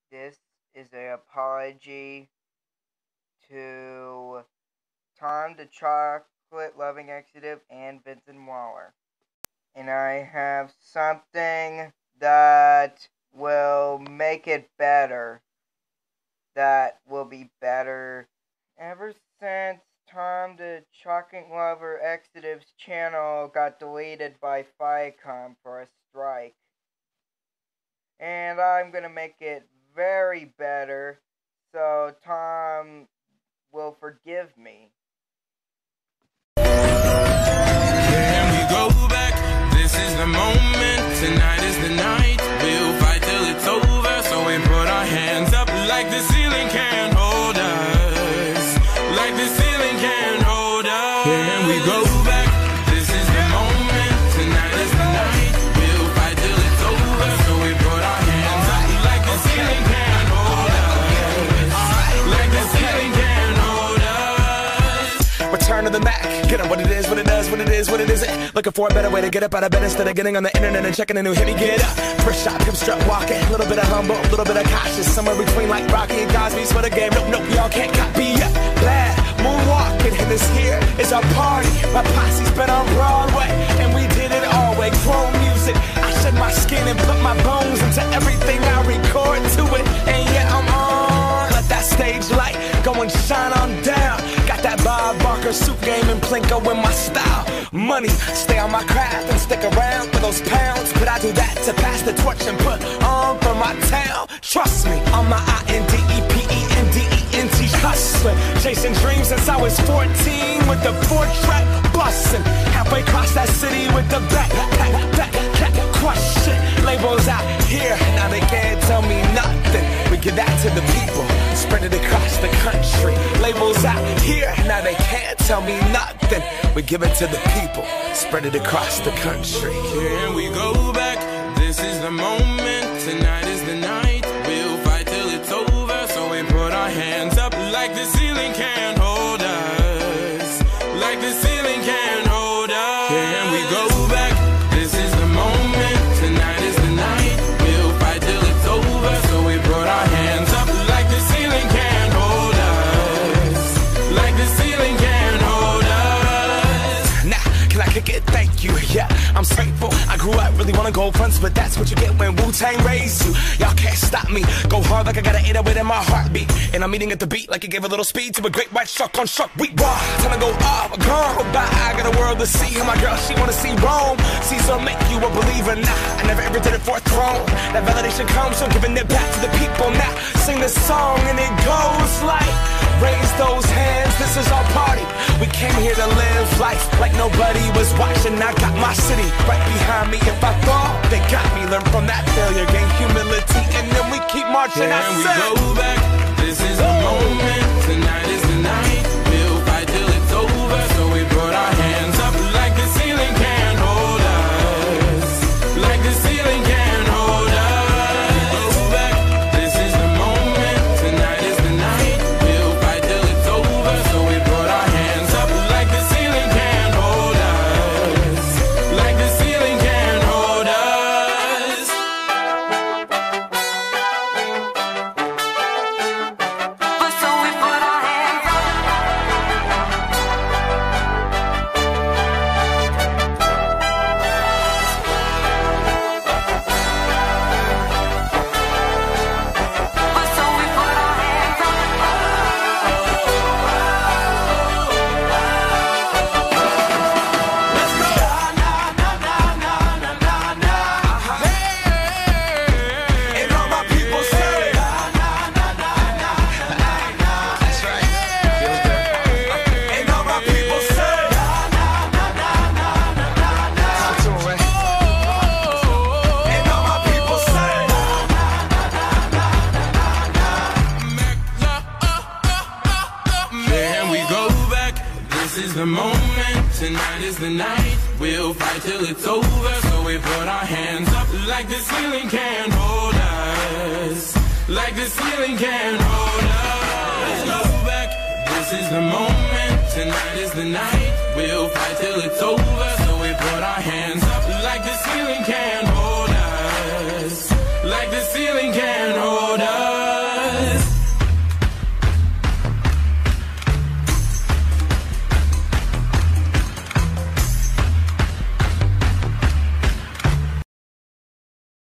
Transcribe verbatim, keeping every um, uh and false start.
This is an apology to Tom the Chocolate Loving Executive and Vincent Waller. And I have something that will make it better. That will be better. Ever since Tom the Chocolate Lover Executive's channel got deleted by Viacom for a strike. And I'm going to make it very better so Tom will forgive me. Can we go back? This is the moment. Tonight is the night. We'll fight till it's over. So we put our hands up like the ceiling can't hold us. Like the ceiling can't hold us. Can we go back? This is the moment. Tonight is the night. We'll fight till it's over. So we put our hands up like the ceiling can't hold us. Like the ceiling can't hold us. Return to the Mac. Get up what it is, what it does, what it is, what it isn't. Looking for a better way to get up out of bed instead of getting on the internet and checking a new hit. Me get up. First shot, come strut walking. A little bit of humble, a little bit of cautious. Somewhere between like Rocky and Cosby's for the game. Nope, nope, y'all can't copy yet. Glad moonwalking, and this here is our party. My posse's been on Broadway, and we did it all way. Chrome music. I shed my skin and put my bones into everything I record to it. And yeah, I'm on. Let that stage light go and shine on down. Got that Bob Barker suit game and Plinko in my style. Money, stay on my craft and stick around for those pounds. But I do that to pass the torch and put on for my town. Trust me, I'm my I N D E P E N D E N T hustler. Chasing dreams since I was fourteen with the four-track bustin'. Halfway across that city with the back, back, back, back, crush it. Labels out here, now they can't tell me nothing. We give that to the people, spread it across the country. Labels out here, now they can't tell me nothing. We give it to the people, spread it across the country. Can we go back? This is the moment. Tonight is the night. We'll fight till it's over. So we put our hands up like the ceiling can't hold us. Like the ceiling can't hold us. Can we go back? This is the moment. Tonight is the night. We'll fight till it's over. So we put our hands up like the ceiling can't hold us. Like the ceiling can't hold us. Now, can I kick it? Thank you. Yeah, I'm grateful. I grew up really wanna go fronts, but that's what you get when Wu-Tang raised you. Y'all can't stop me. Go hard like I got an eight oh eight in my heartbeat. And I'm eating at the beat like it gave a little speed to a great white shark on shark week. Raw, time to go up, gone, goodbye. I got a world to see. And my girl, she wanna see Rome. Caesar make you a believer. Nah, I never ever did it for a throne. That validation comes from giving it back to the people. Now, sing this song and it goes like, raise those hands, this is our party. We came here to live life like nobody was watching. I got my city right behind me. If I fall, they got me. Learn from that failure, gain humility, and then we keep marching. Can we go back? This is the moment. Tonight is the night. We'll fight till it's over. So we put our hands up like the ceiling can't hold us. Like the ceiling can't hold us. Go back. This is the moment. Tonight is the night. We'll fight till it's over. So we put our hands up like the ceiling can't hold us. Like the ceiling can't hold us. This is the moment, tonight is the night. We'll fight till it's over. So we put our hands up like the ceiling can't hold us. Like the ceiling can't hold us. Go back, this is the moment, tonight is the night. We'll fight till it's over. So we put our hands up like the ceiling can't hold us. Like the ceiling can't hold us.